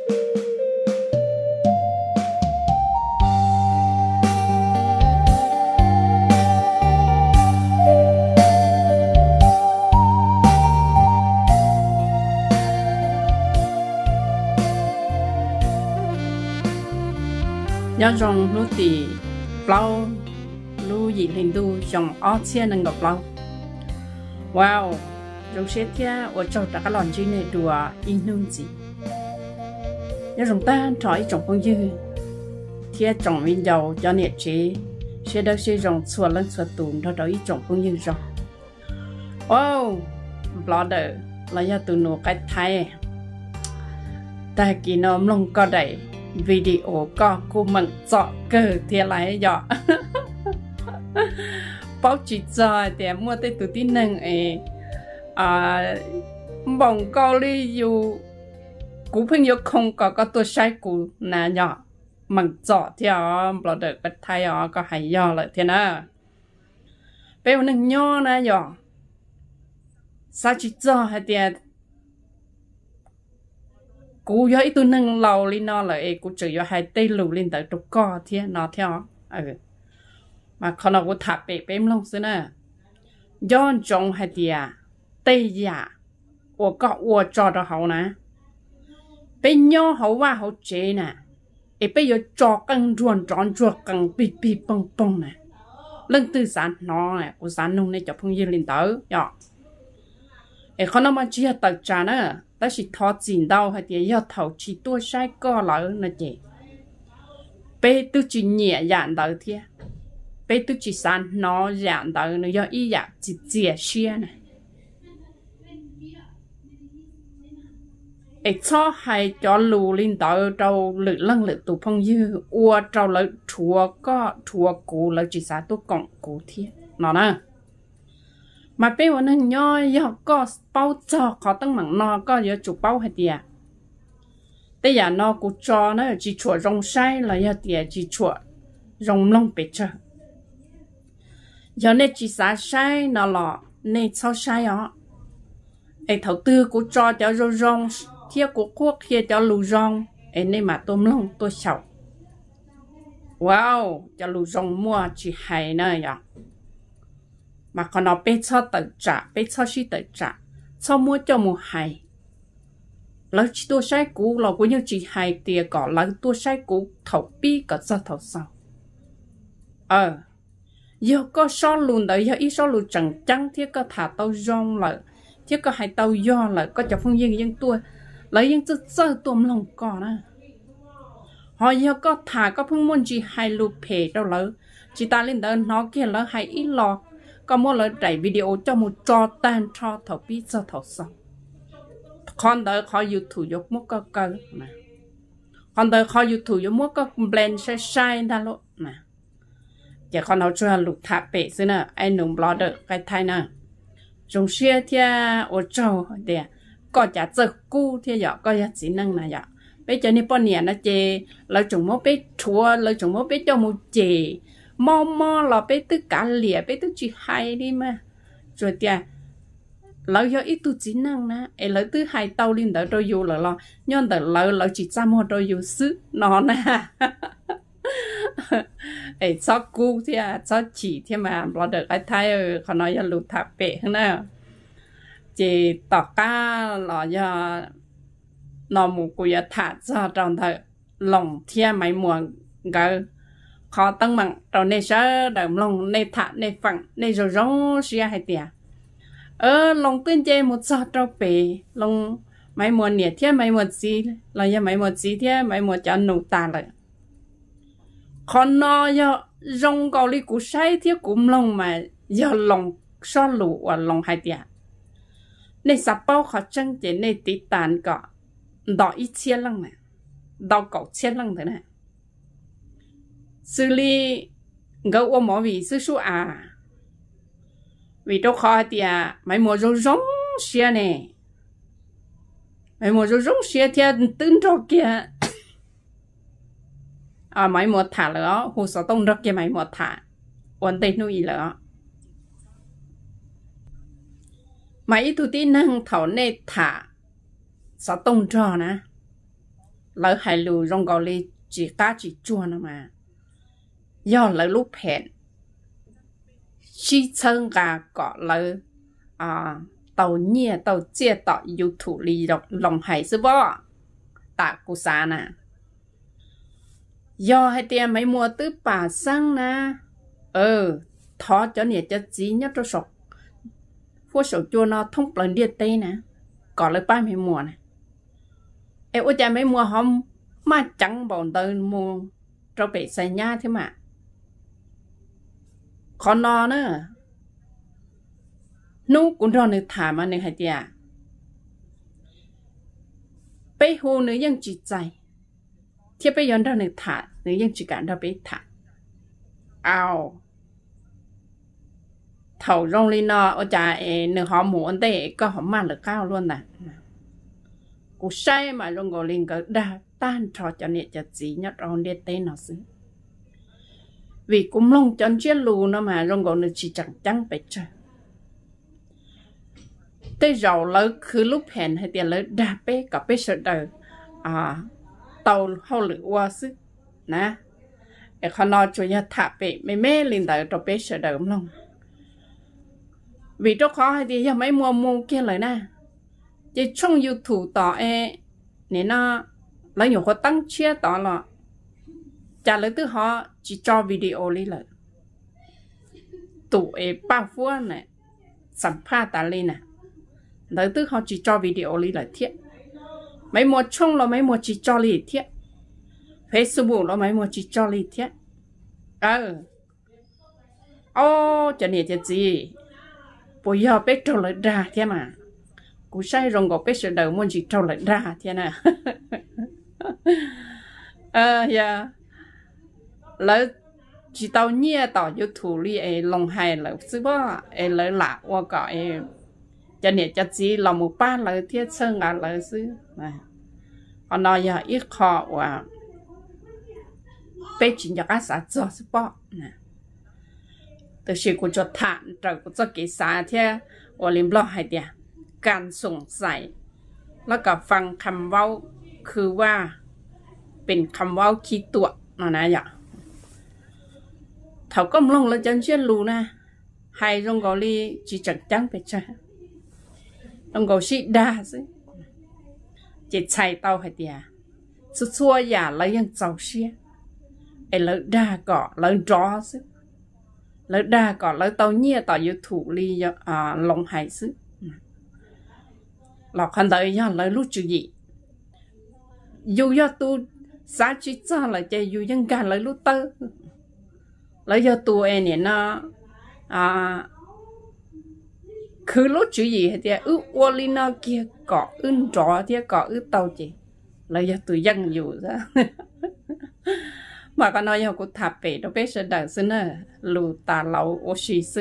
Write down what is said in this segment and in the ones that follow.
nhớ rằng lúc thì lâu lúc gì hình tu trong ở trên nâng gặp lâu wow rồi sẽ theo ở trong các lòn trên này đùa in nương gì nhớ rằng ta trói trong phong dư theo trong viên dầu cho nhiệt chế sẽ được sẽ dùng xua lên xua tùn đó đó trong phong dư rồi wow blogger là do tụi nó cái thay ta kỳ nó lông có đầy video có cô mình chọn cờ thì lại dọ bao chỉ cho để mua tới tụi tin năng ấy bỏng co đi dù cú phim yêu không có tôi sai cú nà nhỏ mình chọn thì bỏ được cái thay có hay do lại thế nào bây giờ nâng nhỏ nè dọ sao chỉ cho hay tiền cú yo ít tu nâng lầu lên nó lại cú chỉ yo hai tay lù lên tới trục co thế nó theo mà còn nó cú thả bể bém lông xí nè do trồng hai tia tay giả của có của cho đó hậu nè bên nhau hậu và hậu chế nè bây giờ cho căng ruồn tròn ruột căng bì bì bông bông nè lưng tư sản nó nè của sản nông này cho phong viên lên tới yo còn nó mà chia tờ trà nữa ta chỉ thọ chín đâu hay thì yêu thầu chỉ tôi sai co lỡ là chị bé tôi chỉ nhẹ dạn đầu thế bé tôi chỉ san nó dạn đầu nó do ý dạng chỉ chia sẻ này ấy cho hay cho lù lên tới trâu lử lăng lử tụ phong dư ua trâu lử chùa có chùa cũ lử chỉ sa tôi cộng cũ thế nó nè mà bây giờ nó nhỏ giờ có bao cho khó tăng mảng nó có giờ chụp bao hay tiệt bây giờ nó cũng cho nó chỉ chuột rong sai là giờ tiệt chỉ chuột rong lông bể chơi giờ này chỉ xả sai nó lọ này sao sai ó ấy thầu tư cũng cho rong thiết của quốc kia cho lù rong ấy này mà tôm lông tôi sầu wow cho lù rong mua chỉ hay nữa vậy mà còn nó bé cho tự trả bé cho sĩ tự trả cho mua cho một hay lấy chỉ tôi sai cũ là cũng như chỉ hay tiền có lấy tôi sai cũ thầu bi có cho thầu sau giờ có số luôn đấy giờ ít số luôn chẳng chăng thiết có thả tàu rong lại thiết có hai tàu do lại có cho phong dân tôi lấy dân tôi chơi tôm lòng cò đó họ giờ có thả có phong môn chỉ hay lụp phe đâu lỡ chỉ ta lên đó nó kia lỡ hay ít lọ có một lời đẩy video cho một trò tan cho thầu biết cho thầu xong con đời khó YouTube dục một cái cơ mà con đời khó YouTube dục một cái blend sai ra luôn nè chỉ con nào cho lục tháp bể xí nè anh nung blogger cái thay nè trong xe thì ở châu để có giá trị cũ thì giờ có giá trị năng này giờ bây giờ này bao nhiêu nó chê lấy chồng một bé chua lấy chồng một bé cho một chê mò là bé tất cả lìa bé tất chỉ hay đi mà rồi thì lấy cho ít tu chính năng nè ấy lấy thứ hai tàu lên tới đôi dù là lo nhưng tới lấy chỉ ra một đôi dù xứ nó nè ấy cho cú thì cho chỉ thì mà lo được cái thay họ nói là lụt tháp bể hơn nào chỉ tỏ ca là do nó một cái thả cho trong thời lòng thiên mấy muộn cái khó tăng bằng rồi này sẽ đầm lòng này thả này phẳng này rồi rong xia hay tiệt lòng tuyên chơi một giờ trâu bể lòng mấy muộn nhiệt thiên mấy muộn gì là do mấy muộn gì thiên mấy muộn cho nụ tàn lại còn nó do rong cầu đi cú say thiên cũng lòng mà do lòng so lụ và lòng hay tiệt này sắp bao khó chân chế này tí tàn cả đỏ ít chia lăng này đỏ cậu chia lăng thế này xử lý gấu ôm mỏ vì sư số vì đâu khó thì mấy mùa rong rong xe này mấy mùa rong rong xe thì tính rồi kia mấy mùa thả nữa hồ sơ tông rất kia mấy mùa thả ổn định nuôi nữa mấy thứ tin năng thảo này thả sơ tông cho nè lỡ hai lù rong gò li chỉ cá chỉ chua nó mà do lỡ lúc hẹn chi chân gà cọ lỡ tàu nhia tàu chia tọ yêu thủ lý lòng hải sư bó tạ cụ xa nè do hai tiền mấy mua tứ bà sang nè thó cho nè cho chí nhất cho sọc phố sổ chua nó thông lần điện tây nè còn lấy ba mấy mùa nè em ôi cha mấy mùa hôm mà chẳng bọn tơ mua cho bị xài nha thế mà khó no nữa nú cũng rồi nữa thả mà nữa hay tiệt bây hồ nữaยังchỉใจที่ไปย้อนเราหนึ่งถาหรือยังจีการเราไปถาเอาเท่าโรงเรียนอาจารย์หนึ่งหอหมูอันเต้ก็หอมมากเลยก้าวล้วนน่ะกูใช่มาโรงเรียนก็ได้ต้านทอจะเนี่ยจะจีนัดเราเด็ดเต้นหน่อยสิvì cũng long chọn chiếc lù nó mà rong gọn chỉ chẳng trắng phải chơi tới rồi lỡ cứ lúc hẹn hay tiền lỡ đạp bé cả bé sợ đời tàu hao lửa qua sức nè để con nói cho nhà thả bé mẹ lên đời cho bé sợ đời không vì cho khó hay thì mấy mua kia lại nè chỉ trong YouTube tỏ nên nó lấy nhiều khó tăng chia tỏ là trả lời từ họ chỉ cho video đi lại tụ bao phút nàyสัมภาษณ์อะไรnè lấy từ họ chỉ cho video đi lại thiết mấy mua chung là mấy mua chỉ cho đi thiết Facebook là mấy mua chỉ cho đi thiết cho nên cái gì bây giờ biết trâu lại ra thế mà cú sai rong gọc biết sự đầu muốn chỉ trâu lại ra thế nè lỡ chỉ tao nhia tao yêu thủ lý lòng hay lỡ sư bó lỡ lạ qua cọ cho nên cho gì lòng một ba lỡ thiết sơn lỡ sư mà họ nói giờ ít khó và bây chỉ cho các xã cho sư bó nè từ sự của cho thản trời của cho cái xã thế ở liêm lo hay địaการสงสัยแล้วก็ฟังคำเว้าคือว่าเป็นคำเว้าคิดตัวนะอย่าthảo có lòng là chân chuyên lù nè hay trong gò li chỉ chẳng trắng phải chơi trong gò xị đa chứ chỉ chạy tàu hay tiệt chút xua giả lấy những giàu xe lấy đa cỏ lấy gió chứ lấy đa cỏ lấy tàu nhia tàu yêu thủ li lòng hải chứ lọc khăn đời nha lấy lúc chữ gì dù do tu giá trị cho là chạy dù dân cả lấy lúc tơ lấy cho tụi này nó cứ lúc chữ gì thì uli nó kia có rõ thì có tàu chị lấy cho tụi dân dù đó mà con nói của tháp bể nó biết sẽ đợi xin lù tà lẩu oxy sư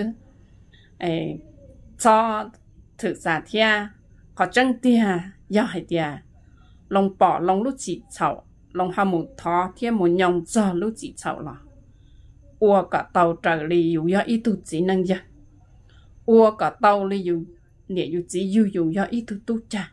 cho thực giả thia họ chân tia do hay tia lòng bỏ lòng lúc chỉ chậu lòng ham một thó thia một nhông cho lúc chỉ chậu là ua cả tàu trở li dù do ít tu chỉ năng giờ ua cả tàu li dù nè dù chỉ dù do ít tu cha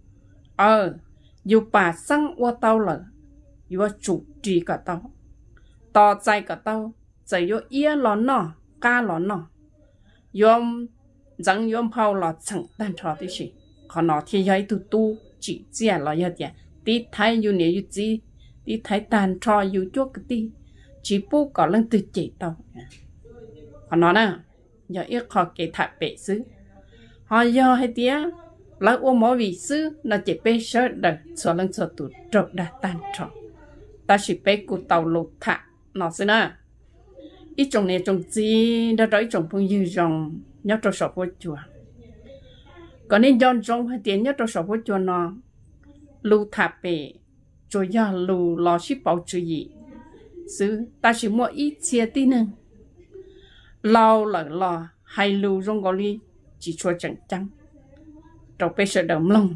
dù bà sang ua tàu là dù chủ trì cả tàu to chạy cả tàu chạy dù ia lò nọ ca lò nọ yom rằng yom phao là chẳng tan trò tí gì còn nó thì do ít tu chỉ chia là như vậy tí thái dù nè dù chỉ tí thái tan trò dù chuột cái tí chỉ bố có lần từ chỉ tàu họ nói nè giờ ít họ kể thả bể xứ họ do hay tía lấy ôm mỗi vị xứ là chỉ bê sơ đợt số lần số tụt trộn đã tan trọ ta chỉ bê cụ tàu lụt thả nó xứ nè ít trồng này trồng gì đã đói trồng phong dư rồng nhớ trồng sọp vô chùa còn nên dọn trồng hay tía nhớ trồng sọp vô chùa nó lụt thả bể rồi giờ lù lò ship bảo chữ gì sư ta chỉ mua ít chia tí nè lâu là lò hay lưu trong gò li chỉ cho chẳng trắng trong bây giờ đầm lông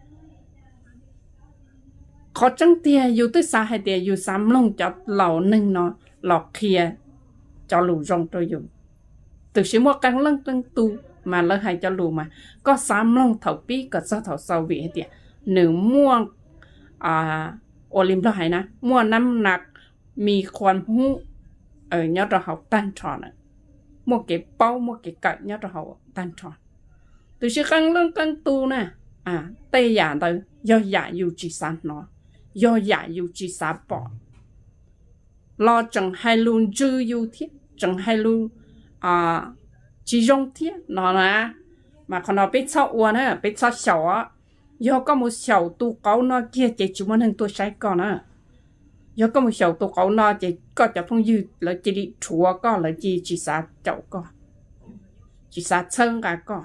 khó trắng tia dù tới xa hay tia dù sắm lông cho lầu nâng nó lọt kia cho lù rong tôi dùng từ chỉ mua căng lăng tăng tu mà lỡ hay cho lù mà có sắm lông thầu bí có sao thầu sau vị hay tia nếu mua ô lim đó hay na mua năm nặcมีความหูnhớ cho học tan tròn một cái bao một cái cạnh nhớ cho học tan tròn từ khi căng lưng căng tu nè tây giả tới do giả yêu chỉ sáng nó do giả yêu chỉ sáng bỏ lo chẳng hay luôn dư yêu thiết chẳng hay luôn chỉ dùng thiết nó nè mà còn nó biết sao uốn á biết sao xấu á do có một xấu tu cáu nó kia chỉ muốn hình tôi sai còn á do có một xấu tu cáu nó chỉ có cho phong dư là chỉ đi chúa có là chỉ xa chậu có chỉ xa chân cả có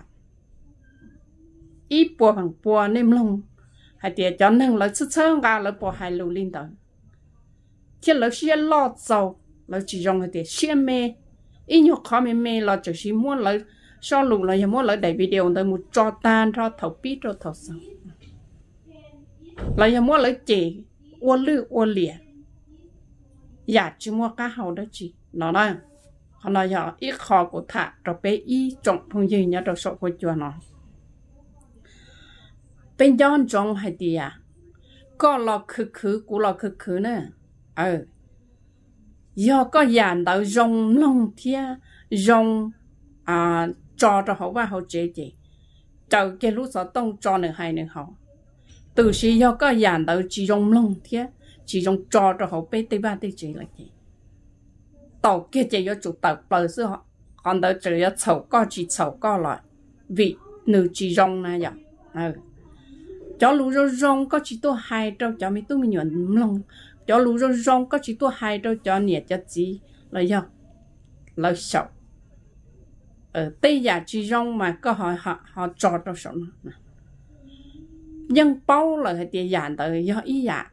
ít bùa bằng bùa nem lông hay tiệt cho nên là sức chân cả là bùa hai lù linh tới khi là xe lo dầu là chỉ dùng hay tiệt xe mê ít nhiều khó mê là chỉ muốn là sau lù là muốn là đại video tới một cho tan cho thầu pít cho thầu sầu là muốn là chỉ uốn lư uốn lìa giả chỉ mua cá hậu đó chị nó nói họ nói giờ ít khó của thà rồi bé ý trọng phong dư nhớ rồi sợ của chùa nó bên yon trong hay đi có lo khứ của lo khứ nữa do có dàn đạo rong long thia rong cho họ và họ chế chờ cái lúc đó tông cho nữa hay nữa họ từ khi do có dàn đạo chỉ rong long thia chỉ rong cho họ bé tây ba tây chế là gì tàu kia chỉ có chủ tàu bờ xưa họ còn đỡ chỉ có chậu có chỉ chậu có lại vì nữ chỉ rong này vậy cho lú rong có chỉ tôi hai đâu cho mấy tôi mình nhuận lòng cho lú rong có chỉ tôi hai đâu cho nhiệt cho gì là do là sợ ở tây giả chỉ rong mà có họ cho đâu sợ nhưng bao là cái tiền giả tới do ý giả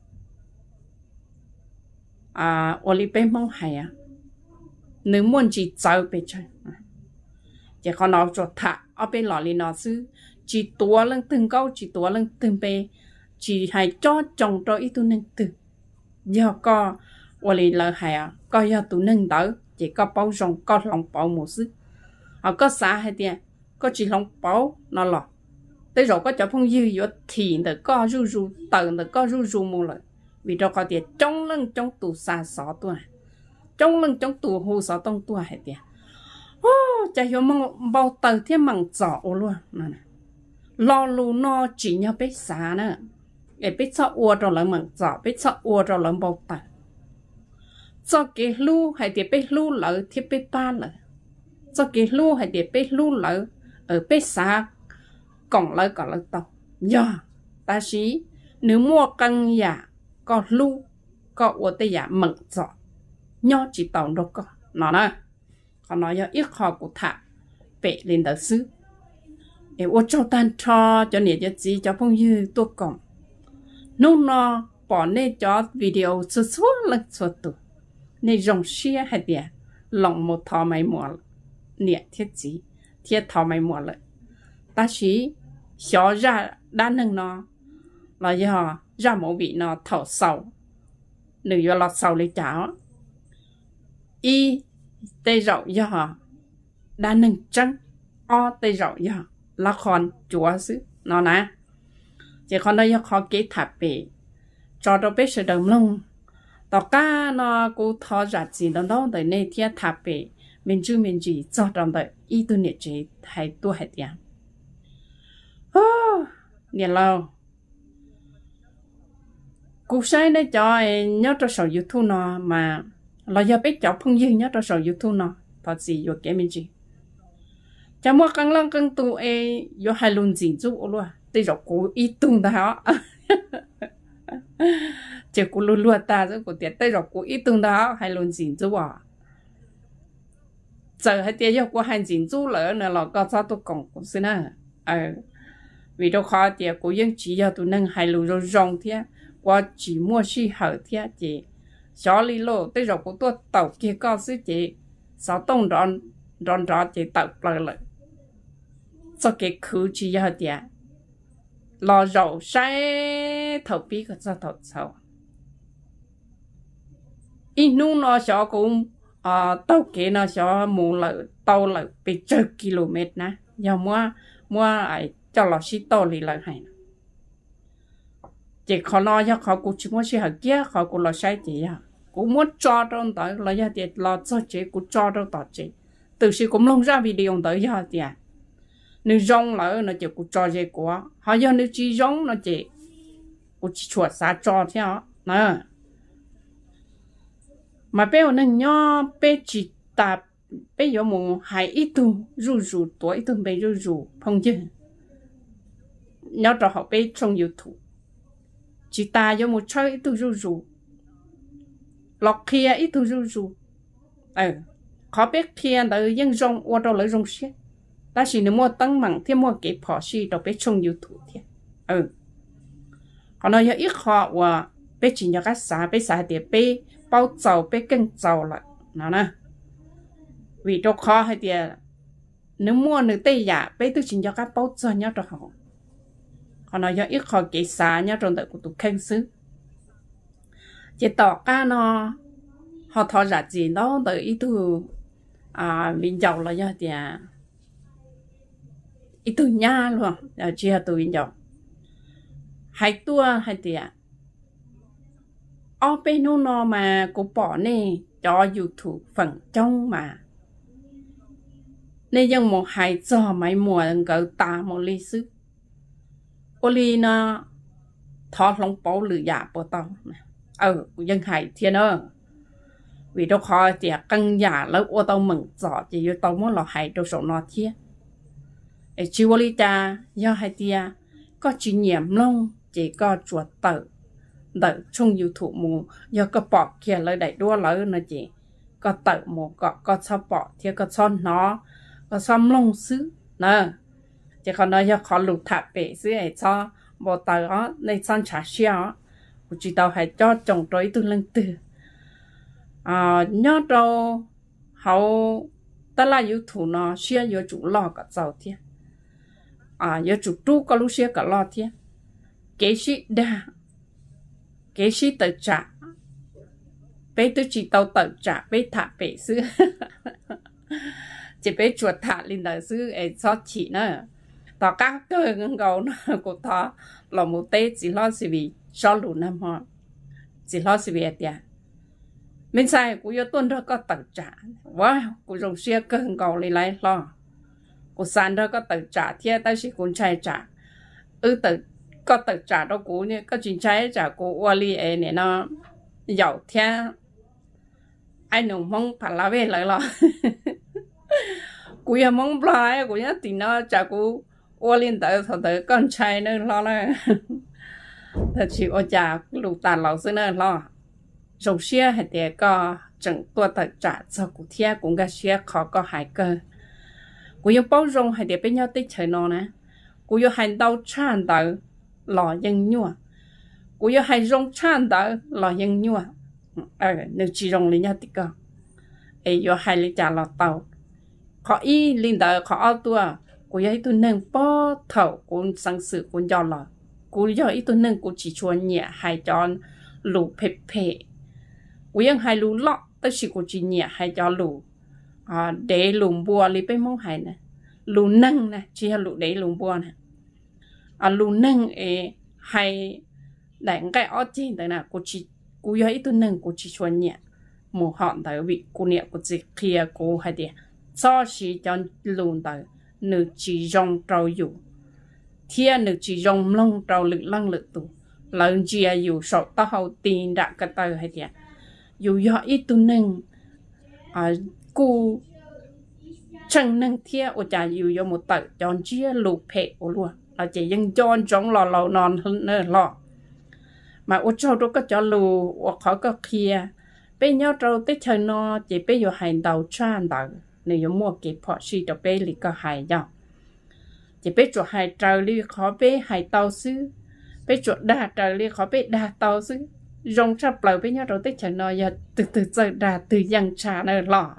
Olympic mong hay nếu muốn chỉ chơi bên chơi chỉ còn nó cho thả ở bên lò li nó xứ chỉ tua lên từng câu chỉ tua lên từng bề chỉ hay cho chồng cho ít tu nâng từ do có Oli là hay có do tu nâng đỡ chỉ có bao rong có lòng bao một xứ có xã hay tiền có chỉ lòng bao nó lọ tới rồi có cho phong dư vô thì được có ru tờ được có ru một lần vì đó có tiền trong lưng trong tù xa xó tua trong lưng trong tù hồ xó tông tua hay tiền chả hiểu mong bao tờ thế mằng giỏ luôn nè lo lù nó chỉ nhau biết xá nữa để biết sao ua rồi lại mằng giỏ biết sao ua rồi lại bao tờ cho cái lu hay để biết lu lỡ thiết biết ba lỡ cho cái lu hay để biết lu lỡ ở biết xá còn lỡ tàu do ta sĩ nếu mua căng giả có lu có ua tây giả mằng giỏ nhau chỉ tàu đâu có nó nè còn nói do ít khó của thả bệ lên đầu xứ để ô cho tan cho nhiệt cho gì cho phong dư tôi còn nung nó bỏ nên cho video số lần số tụ nên rong xe hay địa lòng một thò máy mỏ nhiệt thiết gì thiết thò máy mỏ lại ta chỉ xóa ra đa năng nó là do ra một vị nó thở sầu nếu do lọt sầu lấy cháo tây rậu do họ đa nâng trắng tây rậu do là con chúa xứ nó nè chỉ còn đây do khó kế thạp bể cho đâu biết sự đồng lông tao cá nó cũng thọ ra gì đó đâu để nên thiết thạp bể mình chỉ cho trong đời ý tu nhiệt chế hay tu hay tiền nhiệt lâu cuộc sống này cho nhớ cho sầu YouTube nó mà là do biết cháu phong dư nhớ cho sầu YouTube nó thật gì vô cái mình gì cháu mua căng lăng căng tu vô hai luôn gì giúp luôn tôi rồi cố ý tung đó chỉ cố luôn ta rồi cố tiệt tôi rồi cố ý tung đó hai luôn gì giúp giờ hai tiệt vô cố hai gì giúp lỡ nữa là có sao tôi còn cũng xin vì đâu khó tiệt cố yên chỉ cho tôi nâng hai luôn rồi rong thế qua chỉ mua xí hở thế chị xóa lý lô tới rồi của tôi tàu kia có sư chị sáu tông ròn chị tàu lại sau cái khứ chỉ giờ tiệt lò rau sai thầu bí cái sao thầu sao ít nu nó xóa cũng tàu kia nó xóa mù lại tàu lại bị 10 km nè giờ mua ai cho lò xí tàu lì lại hay chỉ khó lo cho khó cũng chỉ muốn chỉ học kia khó cũng lo sai chị à cũng muốn cho trong tới là giờ thì lo cho chị cũng cho trong tới chị từ khi cũng lông ra video tới giờ thì à nếu rong là nó chỉ cũng cho chị của họ giờ nếu chỉ rong nó chỉ cũng chỉ chuột xa cho theo nè mà bây giờ nó nhỏ bây chỉ tập bây giờ muốn hay ít tu rủ tuổi tu bây rủ phong chứ nhớ cho họ bây trong YouTube chỉ ta giờ một chơi ít tu rủ lọt kia ít tu rủ khó biết kia tới dân rong qua đâu lấy rong xí ta chỉ nếu mua tăng mặn thêm mua cái phò xí đâu biết trong YouTube thì họ nói giờ ít họ và biết chỉ nhớ cái xã biết xã thì biết bao giàu biết kinh giàu lại nó nè vì đâu khó hay thì nếu mua nữa tây giả biết tôi chỉ nhớ cái bao giàu nhớ cho họ nói giờ ít họ cái xã nhớ trong đời của tụi khen xứ chỉ tỏ ca nó họ thọ ra gì đó tới ít tu mình giàu là giờ thì ít tu nhà luôn chỉ là tụi mình giàu hai tua hai tiệt ở bên nó mà cũng bỏ nè cho YouTube phần trong mà nên dân một hai giờ mấy mùa cỡ ta một ly sức ô ly nó thọ lòng bảo lử giả bỏ tao dân hai thiên ơi vì đâu khó thì căng giả lấy ô tao mừng giỏ chỉ yêu tao muốn là hai đâu số nó thiên chỉ ô ly ta do hai tiệt có chỉ nhiệm long chỉ có chuột tử đợi trong YouTube mù giờ có bỏ kia lấy đại đua lấy nó chỉ có tử mù có sao bỏ thì có son nó có xăm lông xứ nè chỉ còn nói giờ khó lụt thạp bể xứ ấy cho bộ tử đó nên son trả xeo chỉ tao hay cho trồng trái từ lần từ nhớ đâu hậu ta là YouTube nó xeo giờ chủ lo cả giàu thế giờ chủ tu có lúc xeo cả lo thế cái gì đa cái gì tự trả bây tôi chỉ tao tự trả bây thả bể xứ chỉ bây chuột thả lên đời xứ ấy cho chị nữa tao các cơ ngân gấu nó của tao là một tết chỉ lo sự vì cho lũ năm họ chỉ lo sự vì tiền mình sai của yêu tuần đó có tự trả wow của dòng xe cơ ngân gấu lấy lo của sàn đó có tự trả thì tao chỉ cũng chạy trả tự có tự trả đâu cũ nhé có chuyện trái trả của Wally ấy này nó giàu thế ai nung mong phải là về lại lo cũ giờ mong lại cũ nhá thì nó trả của Wally tới con trai nữa lo là thật sự ở trả lục tàn lão sư nữa lo dòng xe hay thì có chẳng tua tự trả cho cũ thế cũng cái xe khó có hại cơ cũ giờ bao rong hay thì bên nhau tích chơi nó nè cũ giờ hành đau chán tới lò dân nhua, cú yêu hay rong chan đó lò dân nhua, nếu chỉ rong lên nhau thì có, yêu hay lên trả lò tàu, họ y lên đó họ ao tua, cú yêu ít tu nâng bó thầu cũng sang sự cũng do lò, cú yêu ít tu nâng cũng chỉ chuồn nhẹ hay cho lù phê phê, cú yêu hay lù lọ, tất chỉ cũng chỉ nhẹ hay cho lù, để lùm bùa li bên mông hay nè, lù nâng nè, chỉ là lù để lùm bùa nè. Lù nâng hay đánh cái ở trên thế nào cô yêu ít tu nâng cô chỉ chuẩn nhẹ một hòn tới vị cô nhẹ cô chỉ kia cô hay đi cho chỉ cho lùn tới nữ chỉ rong trâu dụ thiên nữ chỉ rong lông trâu lực lăng lực tụ lần chia dụ sọ tao hậu tiền đã cái tới hay đi dụ yêu ít tu nâng cô chẳng nâng thiên ở nhà dụ yêu một tới cho chia lục phệ của luôn là chỉ dân cho trong lò non hơn nữa lò mà ở chỗ đó có cho lù hoặc họ có kia bây nhau trâu tới chơi nó chỉ bây giờ hành đầu tràn đầu nếu mua cái phò xì cho bây thì có hành nhau chỉ bây giờ hành trâu đi khó bây hành tàu xứ bây giờ đa trâu đi khó bây đa tàu xứ rong sắp lời bây nhau trâu tới chơi nó giờ từ giờ đa từ dân trà nữa lò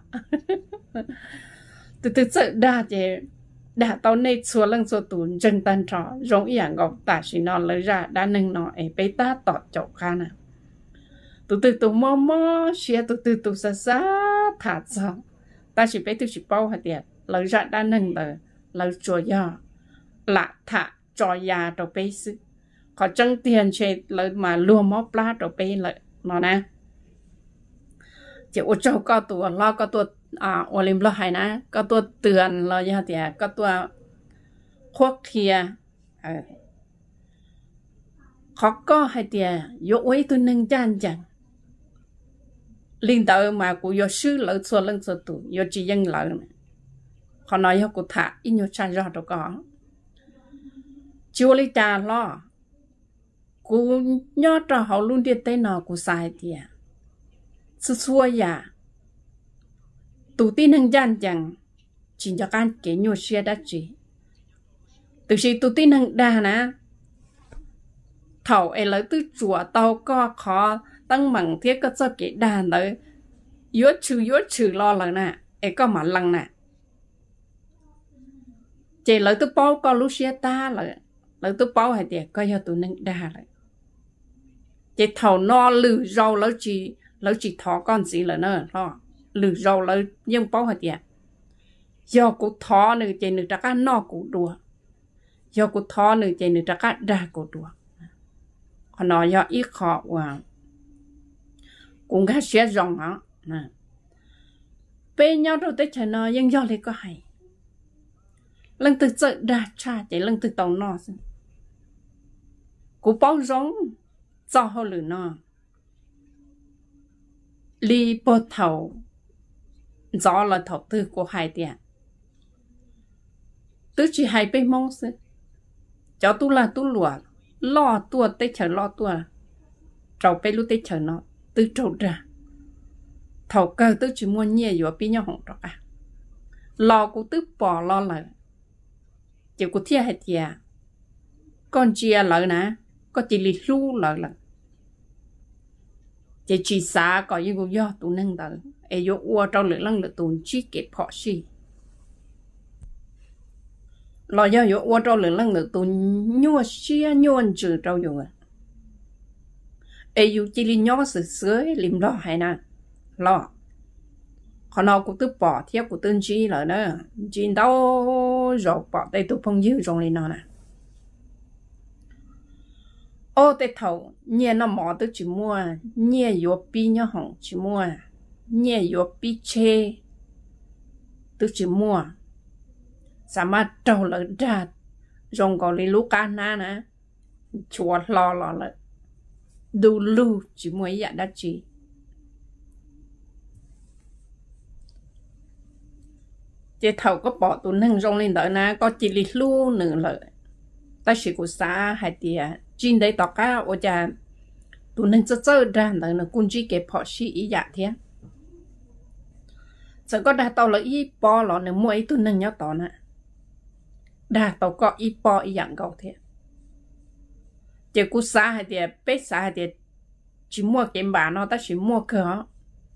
từ giờ đa chỉ đã tao nay xua lưng xua tụn chân tan trọ giống ý ngọc ta chỉ nó lấy ra đã nâng nó ấy bé ta tọt chậu kha nè từ mò xia từ xa thả xong ta chỉ bé chỉ bao hạt tiền lấy ra đã nâng tờ lấy chùa ya lạ thả cho ya đầu bé sư họ chân tiền chơi lợi mà lùa móp lá rồi bên lợi nó nè chỉ ô châu cóตัวlo cóตัวô lim lo hayนะก็ตัวเตือนเราอย่าเดียก็ตัวควบเคียเขาก็ให้เดียยกไว้ตัวหนึ่งจานจังลิงเตอร์มากูยกชื่อเลยส่วนเรื่องส่วนตัวยกจียังเลยเขาnóiเขากูถ่าอินยกชาจอดก็chiều lấy trà lo cú nhớ cho họ luôn đi tới nào cú sai tiệt xua ya tụ tin hàng gian chẳng chỉ cho can kế nhiều xe đã chỉ từ khi tụ tin hàng đa nè thầu ấy lấy từ chùa tàu có khó tăng bằng thiết có cho kế đa đấy yếu trừ lo là nè ấy có mà lăng nè chỉ lấy từ bao có lúc xe ta là lấy từ bao hay tiệt coi cho tụ nâng đa lại chỉ thầu no lử rau lấy chỉ thọ con gì là nữa lo lử rau lấy nhưng bao hạt tiệt do cụ thọ nữa chỉ nữa chắc no cụ đùa do cụ thọ nữa chỉ nữa chắc đa cụ đùa còn nói do ít khó và cũng khác sẽ rong hả nè bên nhau đâu tới chờ nó nhưng do lấy có hay lần từ chợ đa cha chỉ lần từ tàu no cụ bao giống cho họ lử no li bò thầu gió là thầu tư của hai tiền tứ chỉ hai bên mong sự cháu tu là tu lùa lo tua tới chờ lo tua trâu bên lúc tới chờ nó tứ trâu ra thầu cơ tứ chỉ mua nhẹ vừa bên nhau hỏng rồi à lo của tứ bỏ lo lại chỉ của thiệt hay thiệt con chia lại nè có chỉ lì lu lại là chỉ xa có những do tụ nâng tới ai vô ua trong lửa lăng lửa tụ chỉ kết họ xì lo do vô ua trong lửa lăng lửa tụ nhua xia nhuen trừ trâu dùng à ai vô chỉ li nhó sửa sửa lim lo hay nè lo còn nó cũng tự bỏ theo của tương chi lại nữa chỉ đâu rồi bỏ đây tụ phong dữ trong này nó nè ô tê thầu nhẹ nó mỏ tôi chỉ mua nhẹ yếu pi nhá hỏng chỉ mua nhẹ yếu pi chê tôi chỉ mua sao mà trâu lợn ra rong còn lấy lúa cá na nè chua lo lại đủ lu chỉ mua vậy đã chỉ tê thầu có bỏ tụi nâng rong lên đợi na có chỉ lấy lu nữa lợi ta chỉ có xa hay tiệt chính đấy tao cá ở nhà tụi nên chơi ra là nó cũng chỉ cái phò xí ý dạ thế giờ có đa tao là ý po là nó mua ý tụi nên nhớ tao nè đa tao có ý po ý dạng cầu thế chỉ cú xa hay tiệt bé xa hay tiệt chỉ mua cái bà nó ta chỉ mua cửa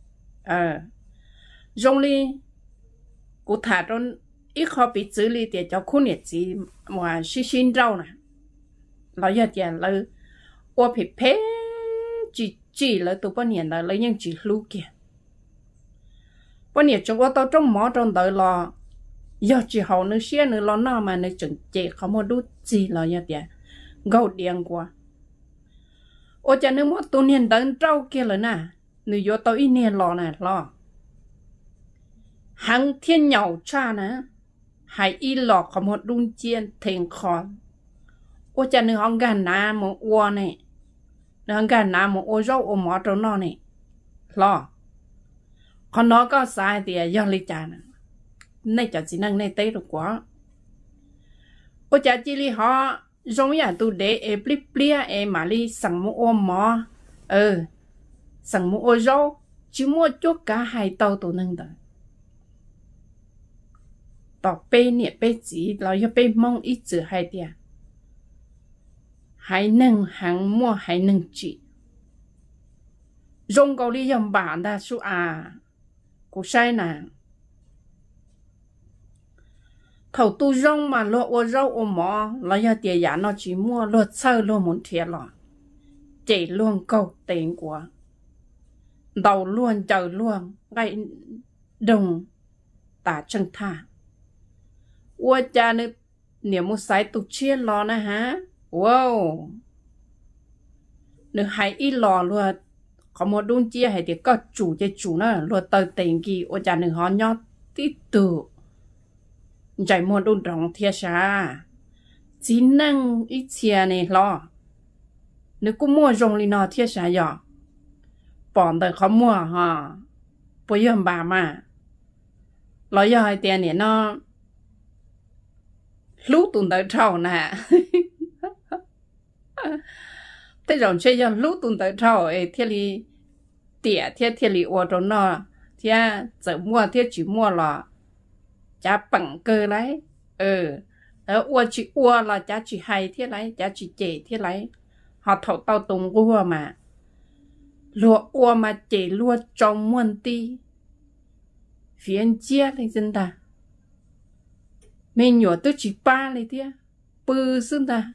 rong li cú thả trong ít khó bị xử lý tiệt cho khu nhiệt gì mà xin rau nèเราอยากจะเราว่าผิดเพจีเราตัวป้าเนี่ยเรายังจีรู้เกี่ยป้าเนี่ยจงว่าตัวจงหมอจงเตยรออยากจีเขาเนื้อเชี่ยเนื้อร้อนหน้ามาเนื้อจงเจเขามาดูจีเราอยากจะเกาเดียงกว่าโอ้จะเนื้อหมอตัวเนี่ยเดินเจ้าเกี่ยเลยนะเนื้อตัวอีเนี่ยรอน่ะรอหังเทียนเหนียวชานะหายอีหลอกเขามาดุนเจียนเทงคอนโอ้จะนึกห้องกันน้ำมันอ้วนเนี่ยนึกห้องกันน้ำมันอ้วนเจ้าอ้วนหมอตรงนั้นเนี่ยรอคนน้องก็สายเดียยอดลิจานะในจัดสินั่งในเต้ถูกกว่าโอ้จะจีรีhọ giống như tụi để em plip plia em mà điสั่งmua ôm mòสั่งmua ô rau chỉ mua chút cả hai tàu tụi nâng đời tao bê nè bê chỉ là do bê mong ít chữ hai tia hãy nâng hàng mua hãy nâng chị rong cầu đi dòng bản đa số của sai nè khẩu tu rong mà lo ô rau ô mò là do tiền giả nó chỉ mua lo sơ lo muốn thiệt lọ chỉ luôn cầu tiền của đầu luôn chờ luôn gây đồng tả chân thà ô cha nữa nếu một sai tục chia lo nè hả wow nữa hay ít lò luôn có một đun chia hay thì có chủ cho chủ nó luôn tờ tiền kỳ ở nhà nữa họ nhót tí từ chạy một đun rong thiệt sao chỉ năng ít chia này lo nếu cũng mua rong li nó thiệt sao vậy bọn đờiเขาmua ha bây giờ bà mà lo giờ hai tiền này nó lú tuần tới trâu nè thế rồi chơi giờ lú tuần tới trâu ấy thiết li tiệt thiết li ô tô nó thiết giờ mua thiết chỉ mua là giá bằng cơ lấy ô chỉ ô là giá chỉ hay thiết lấy giá chỉ chè thiết lấy họ thầu tao tung ô mà lúa ô mà chè lúa trong muôn ti phiền chia lên dân ta mình nhỏ tôi chỉ ba này thế bự xưng ta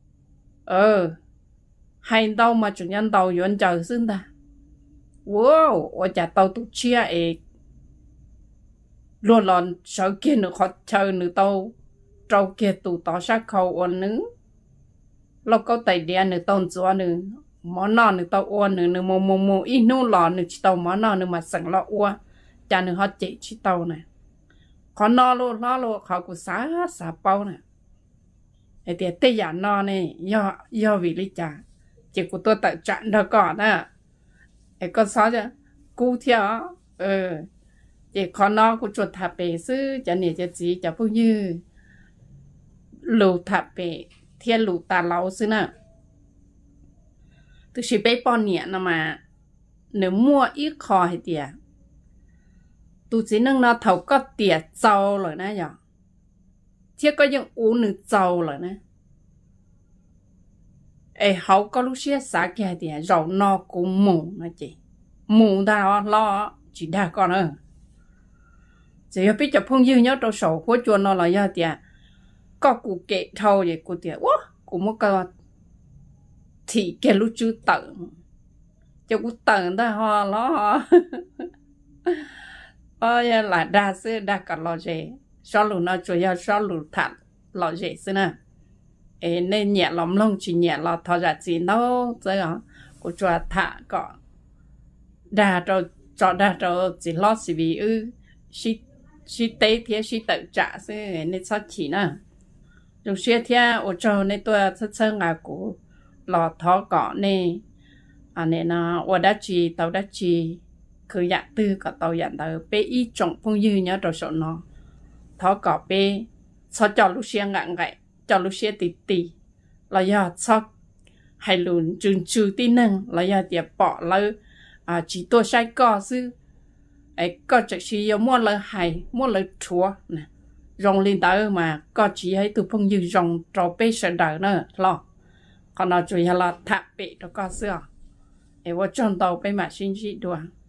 hay đâu mà chủ nhân tàu yuan chờ xưng ta wow ở nhà tàu tụ chia ấy luôn lòn sợ kia nữa khó chờ nữa tàu trâu kia tụ tỏ sát khẩu ôn nữa lâu câu tay đen nữa tàu chúa nữa món nọ nữa tàu ôn nữa mồ ít nô lò nữa chỉ tàu món nọ nữa mà sẵn lọ ua cha nữa họ chạy chỉ tàu này khó no luôn họ cũng xả bao nè ấy thì tây giả no này do vì lý cha chỉ của tôi tự chọn đó còn á ấy con sao chứ cú theo chỉ khó no của chuột thạp bể sư cho nên cho gì cho phương như lù thạp bể thiên lù tà lâu sư nè tôi chỉ biết bao nhiêu mà nếu mua ít khó hay tiền tụi chỉ nâng nó thầu có tiệt trâu rồi nè nhở thiết có những uống nước trâu rồi nè ấy hậu có lúc xưa xả kia thì rau no cũng mù nè chị mù ta lo chỉ đa con ơi chỉ biết chụp phong dư nhớ trong sổ của chuột nó là do tiền có cụ kệ thâu vậy cụ tiền quá cụ một cái thì cái lúc chưa tận cho cụ tận ta ho lo là đa sư đa cả lo dễ sao lù nó chủ yếu sao lù thật lo dễ xí nè nên nhẹ lắm lông chỉ nhẹ là thọ ra gì nó thế đó của chùa thả có đa cho đa cho chỉ lo chỉ vì si tế thì si tự trả xí nên sao chỉ nè rồi xưa thì ở chỗ nên tôi thật ngài của lo thọ có nên nên nó ở đã chỉ tàu đã chỉ cứ dạng tư cả tàu dạng tàu bé ít trọng phong dư nhớ rồi sợ nó thọ cỏ bé sao cho lúc xe ngạn gậy cho lúc xe tì là do sao hay lùn chừng trừ tí nâng là do tiệp bỏ lỡ chỉ tôi sai cỏ sư ấy có chắc chỉ mua lỡ hay mua lỡ chúa nè rong lên tới mà có chỉ ấy từ phong dư rong trò bé sợ đỡ nữa lo còn nó chủ yếu là thạp bể đó có xưa ấy vô trong tàu bé mà xin chị đùa